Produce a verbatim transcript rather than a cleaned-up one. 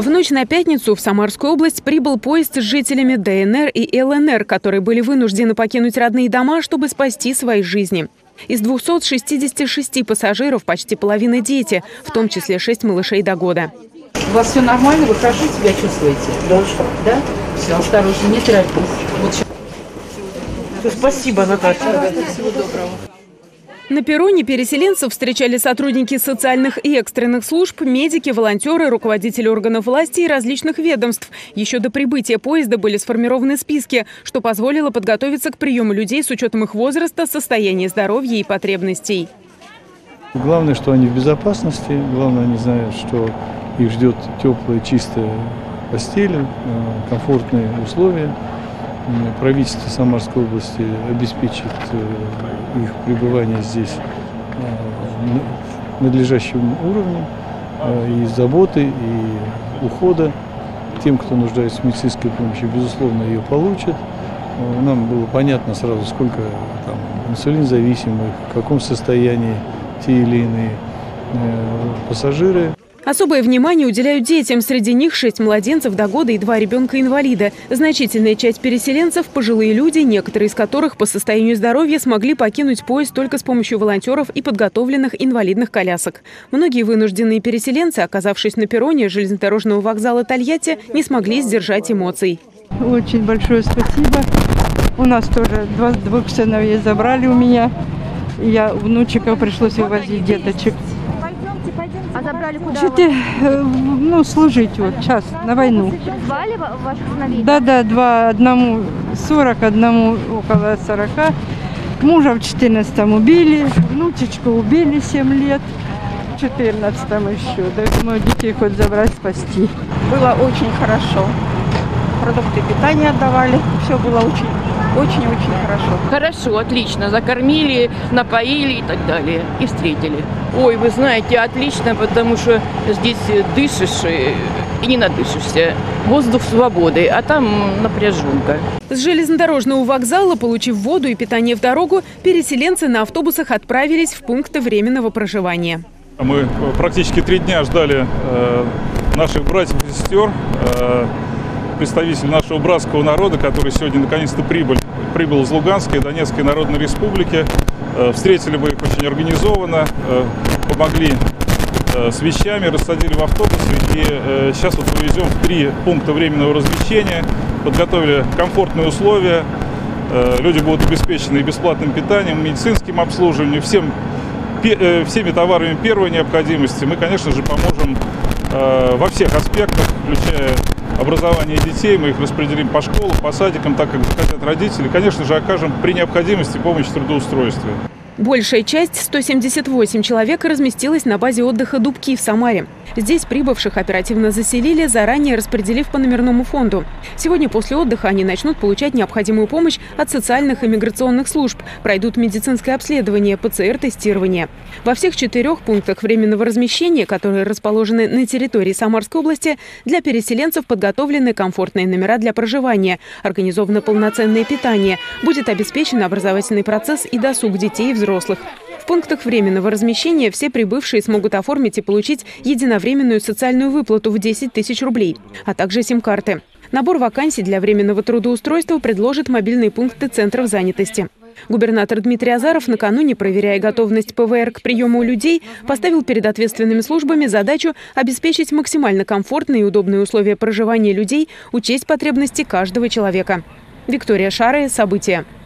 В ночь на пятницу в Самарскую область прибыл поезд с жителями Дэ Эн Эр и Эл Эн Эр, которые были вынуждены покинуть родные дома, чтобы спасти свои жизни. Из двухсот шестидесяти шести пассажиров почти половина дети, в том числе шесть малышей до года. У вас все нормально? Вы хорошо себя чувствуете? Да. Да? Все, осторожно, не торопись. Вот. Спасибо, Наташа. Всего доброго. На перроне переселенцев встречали сотрудники социальных и экстренных служб, медики, волонтеры, руководители органов власти и различных ведомств. Еще до прибытия поезда были сформированы списки, что позволило подготовиться к приему людей с учетом их возраста, состояния здоровья и потребностей. Главное, что они в безопасности, главное, они знают, что их ждет теплая, чистая постель, комфортные условия. Правительство Самарской области обеспечит их пребывание здесь надлежащим уровнем и заботы, и ухода. Тем, кто нуждается в медицинской помощи, безусловно, ее получат. Нам было понятно сразу, сколько там инсулинзависимых, в каком состоянии те или иные пассажиры. Особое внимание уделяют детям. Среди них шесть младенцев до года и два ребенка-инвалида. Значительная часть переселенцев – пожилые люди, некоторые из которых по состоянию здоровья смогли покинуть поезд только с помощью волонтеров и подготовленных инвалидных колясок. Многие вынужденные переселенцы, оказавшись на перроне железнодорожного вокзала Тольятти, не смогли сдержать эмоций. Очень большое спасибо. У нас тоже два, двух сыновей забрали у меня. Я внучиков пришлось вывозить, деточек. А забрали куда? Чуть, ну, служить вот, час, на войну. Звали ваших сыновей? Да, да, два, одному сорок, одному около сорока. Мужа в четырнадцатом убили, внучечку убили семь лет, в четырнадцатом еще. Да, думаю, детей хоть забрать, спасти. Было очень хорошо. Продукты питания отдавали, все было очень, очень-очень хорошо. Хорошо, отлично. Закормили, напоили и так далее. И встретили. Ой, вы знаете, отлично, потому что здесь дышишь и не надышишься. Воздух свободы, а там напряженка. С железнодорожного вокзала, получив воду и питание в дорогу, переселенцы на автобусах отправились в пункты временного проживания. Мы практически три дня ждали э, наших братьев и сестер, э, представителей нашего братского народа, который сегодня наконец-то прибыл, прибыл из Луганской и Донецкой Народной Республики. Э, встретили мы их очень организованно, э, помогли э, с вещами, рассадили в автобусы. И э, сейчас вот вывезем в три пункта временного размещения, подготовили комфортные условия. Э, люди будут обеспечены и бесплатным питанием, медицинским обслуживанием, всем, пе, э, всеми товарами первой необходимости. Мы, конечно же, поможем э, во всех аспектах, включая образование детей. Мы их распределим по школам, по садикам, так как захотят родители. Конечно же, окажем при необходимости помощь в трудоустройстве. Большая часть, сто семьдесят восемь человек, разместилась на базе отдыха «Дубки» в Самаре. Здесь прибывших оперативно заселили, заранее распределив по номерному фонду. Сегодня после отдыха они начнут получать необходимую помощь от социальных и миграционных служб, пройдут медицинское обследование, Пэ Цэ Эр-тестирование. Во всех четырех пунктах временного размещения, которые расположены на территории Самарской области, для переселенцев подготовлены комфортные номера для проживания, организовано полноценное питание, будет обеспечен образовательный процесс и досуг детей и взрослых. В пунктах временного размещения все прибывшие смогут оформить и получить единовременную социальную выплату в десять тысяч рублей, а также сим-карты. Набор вакансий для временного трудоустройства предложат мобильные пункты центров занятости. Губернатор Дмитрий Азаров, накануне проверяя готовность Пэ Вэ Эр к приему людей, поставил перед ответственными службами задачу обеспечить максимально комфортные и удобные условия проживания людей, учесть потребности каждого человека. Виктория Шарая, события.